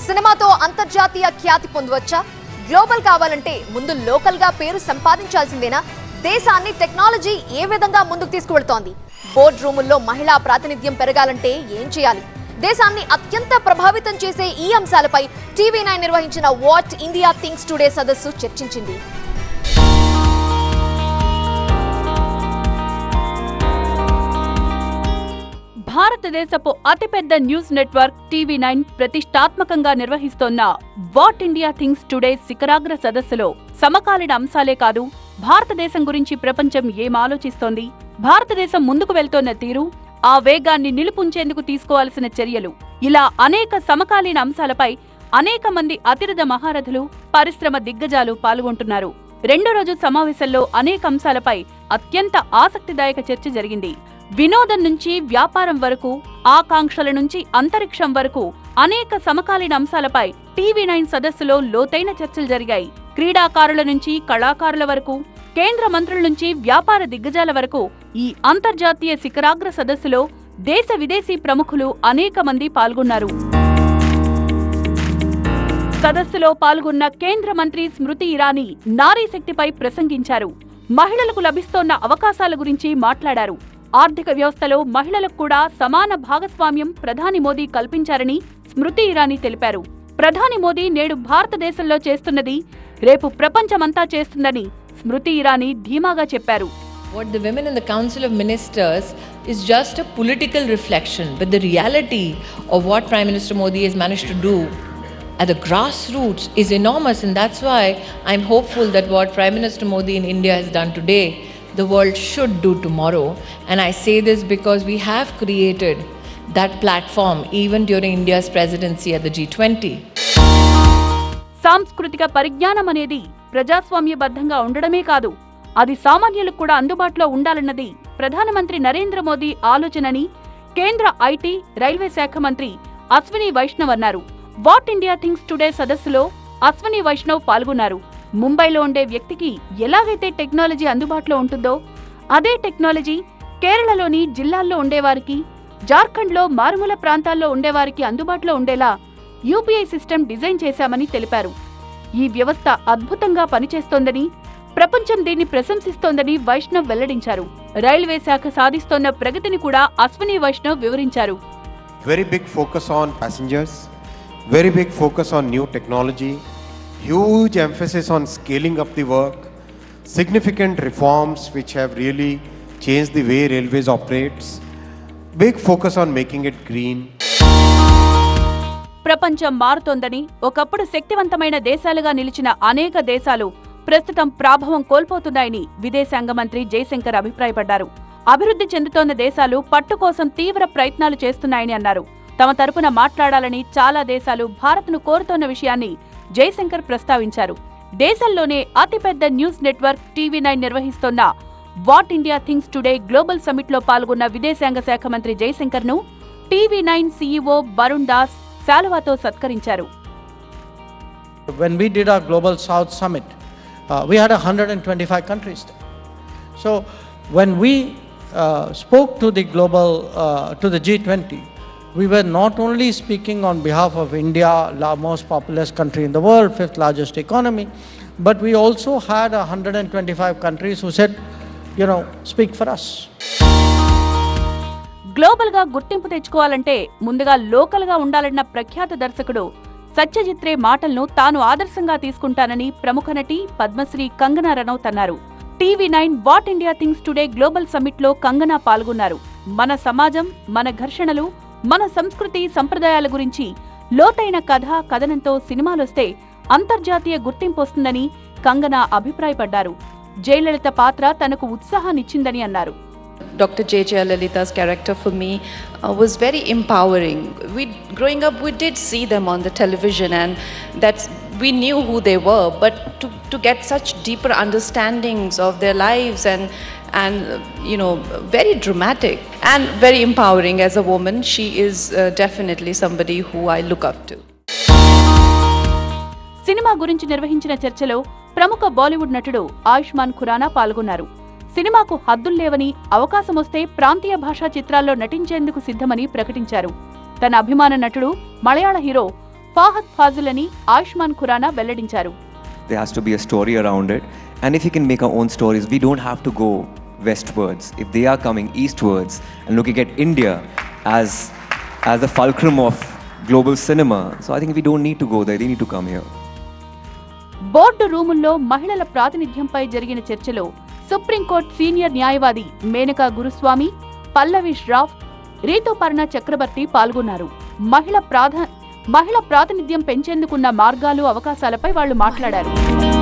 సినిమాతో అంతర్జాతీయ ఖ్యాతి పొందవచ్చా? గ్లోబల్ కావాలంటే ముందు లోకల్ గా పేరు సంపాదించాల్సిందేనా? దేశాన్ని టెక్నాలజీ ఏ విధంగా ముందుకు తీసుకువెళ్తోంది? బోర్డ్ రూముల్లో మహిళా ప్రాతినిధ్యం పెరగాలంటే ఏం చేయాలి? దేశాన్ని అత్యంత ప్రభావితం చేసే ఈ అంశాలపై టీవీ9 నిర్వహించిన వాట్ ఇండియా థింక్స్ టుడే సదస్సు చర్చించింది. భారతదేశపు అతిపెద్ద న్యూస్ నెట్వర్క్ టీవీ9 ప్రతిష్టాత్మకంగా నిర్వహిస్తోన్న వాట్ ఇండియా థింక్స్ టుడే శిఖరాగ్ర సదస్సులో సమకాలీన అంశాలే కాదు, భారతదేశం గురించి ప్రపంచం ఏం ఆలోచిస్తోంది, భారతదేశం ముందుకు వెళ్తోన్న తీరు, ఆ వేగాన్ని నిలుపుంచేందుకు తీసుకోవాల్సిన చర్యలు, ఇలా అనేక సమకాలీన అంశాలపై అనేక మంది అతిరథ మహారథులు, పరిశ్రమ దిగ్గజాలు పాల్గొంటున్నారు. రెండో రోజు సమావేశంలో అనేక అంశాలపై అత్యంత ఆసక్తిదాయక చర్చ జరిగింది. వినోదం నుంచి వ్యాపారం వరకు, ఆకాంక్షల నుంచి అంతరిక్షం వరకు అనేక సమకాలీన అంశాలపై టీవీ9 సదస్సులో లోతైన చర్చలు జరిగాయి. క్రీడాకారుల నుంచి కళాకారుల వరకు, కేంద్ర మంత్రుల నుంచి వ్యాపార దిగ్గజాల వరకు ఈ అంతర్జాతీయ శిఖరాగ్ర సదస్సులో దేశ విదేశీ ప్రముఖులు అనేక మంది పాల్గొన్నారు. సదస్సులో పాల్గొన్న కేంద్ర మంత్రి స్మృతి ఇరానీ నారీ శక్తిపై ప్రసంగించారు. మహిళలకు లభిస్తోన్న అవకాశాల గురించి మాట్లాడారు. ఆర్థిక వ్యవస్థలో మహిళలకు కూడా సమాన భాగస్వామ్యం ప్రధాని మోదీ కల్పించారని స్మృతి ఇరానీ తెలిపారు. ప్రధాని మోదీ నేడు భారతదేశంలో చేస్తున్నది రేపు ప్రపంచమంతా చేస్తుందని స్మృతి ఇరానీ ధీమాగా చెప్పారు. What the women in the Council of Ministers is just a political reflection, but the reality of what Prime Minister Modi has managed to do at the grassroots is enormous, and that's why I'm hopeful that what Prime Minister Modi in India has done today, the world should do tomorrow. And I say this because we have created that platform even during India's presidency at the G20. సాంస్కృతిక పరిజ్ఞానం అనేది ప్రజాస్వామ్యబద్ధంగా ఉండడమే కాదు, అది సామాన్యులకు కూడా అందుబాటులో ఉండాలన్నది ప్రధానమంత్రి నరేంద్ర మోదీ ఆలోచనని కేంద్ర ఐటీ, రైల్వే శాఖ మంత్రి అశ్విని వైష్ణవ్ అన్నారు. వాట్ ఇండియా థింక్స్ టుడే సదస్సులో అశ్విని వైష్ణవ్ పాల్గొన్నారు. ముంబైలో ఉండే వ్యక్తికి ఎలాగైతే టెక్నాలజీ అందుబాటులో ఉంటుందో అదే టెక్నాలజీ కేరళలోని జిల్లాల్లో ఉండేవారికి, జార్ఖండ్లో మారుమూల ప్రాంతాల్లో ఉండేవారికి అందుబాటులో ఉండేలా యూపీఐ సిస్టమ్ డిజైన్ చేశామని తెలిపారు. ఈ వ్యవస్థ అద్భుతంగా పనిచేస్తోందని, ప్రపంచం దీన్ని ప్రశంసిస్తోందని వైష్ణవ్ వెల్లడించారు. రైల్వే శాఖ సాధిస్తోన్న ప్రగతిని కూడా అశ్విని వైష్ణవ్ వివరించారు. Very big focus on passengers, very big focus on new technology, huge emphasis on scaling up the work, significant reforms which have really changed the way railways operates, big focus on making it green. ప్రపంచం మారుతోందని, ఒకప్పుడు శక్తివంతమైన దేశాలుగా నిలిచిన అనేక దేశాలు ప్రస్తుతం ప్రాభవం కోల్పోతున్నాయని విదేశాంగ మంత్రి జయశంకర్ అభిప్రాయపడ్డారు. అభివృద్ధి చెందుతోన్న దేశాలు పట్టు కోసం తీవ్ర ప్రయత్నాలు చేస్తున్నాయని అన్నారు. తమ తరపున మాట్లాడాలని చాలా దేశాలు భారత్ను కోరుతోన్న విషయాన్ని జయశంకర్ ప్రస్తావించారు. దేశంలోనే అతిపెద్ద న్యూస్ నెట్వర్క్ టీవీ9 నిర్వహిస్తోన్న what India thinks today global summit లో పాల్గొన్న విదేశాంగ శాఖ మంత్రి జయశంకర్ ను టీవీ9 సీఈఓ వరుణ్ దాస్ శాలువాతో సత్కరించారు. When we did our Global South Summit, we had 125 countries there. So when we spoke to the to the G20, we were not only speaking on behalf of India, the most populous country in the world, fifth largest economy, but we also had 125 countries who said, speak for us. Global గా గుర్తింపు తెచ్చుకోవాలంటే ముందుగా local గా ఉండాలన్న ప్రఖ్యాత దర్శకుడు సత్యజిత్ రే మాటలను తాను ఆదర్శంగా తీసుకుంటానని ప్రముఖ నటి పద్మశ్రీ కంగనా రనౌత్ అన్నారు. TV nine what India thinks today global summit లో కంగనా పాల్గొన్నారు. మన సమాజం, మన ఘర్షణలు, మన సంస్కృతి సంప్రదాయాల గురించి లోతైన కథనంతో సినిమాలొస్తే అంతర్జాతీయ గుర్తింపు వస్తుందని కంగనా అభిప్రాయపడ్డారు. జయలలిత పాత్ర తనకు ఉత్సాహాన్నిచ్చిందని అన్నారు. Dr. J.J. Lalitha's character for me was very empowering. Growing up, we did see them on the television, and we knew who they were. But to get such deeper understandings of their lives and very dramatic and very empowering as a woman, she is definitely somebody who I look up to. Cinema గురించి నిర్వహించిన చర్చలో ప్రముఖ బాలీవుడ్ నటుడు ఆయుష్మాన్ ఖురానా పాల్గొన్నారు. సినిమాకు హద్దుల్లేవని, అవకాశమొస్తే ప్రాంతీయ భాషా చిత్రాల్లో నటించేందుకు సిద్ధమని ప్రకటించారు. తన అభిమాన నటుడు మలయాళ హీరో ఫాహద్ ఫాజిల్ అని ఆయుష్మాన్ ఖురానా వెల్లడించారు. There has to be a story around it, and if we can make our own stories, we don't have to go westwards. If they are coming eastwards and looking at India as the fulcrum of global cinema, so I think we don't need to go there, they need to come here. Board రూముల్లో మహిళల ప్రాతినిధ్యంపై జరిగిన చర్చలో supreme court senior న్యాయవాది మేనకా గురుస్వామి, పల్లవి శ్రాఫ్, రీతుపర్ణ చక్రవర్తి పాల్గొన్నారు. మహిళ ప్రాతినిధ్యం పెంచేందుకున్న మార్గాలు, అవకాశాలపై వాళ్లు మాట్లాడారు.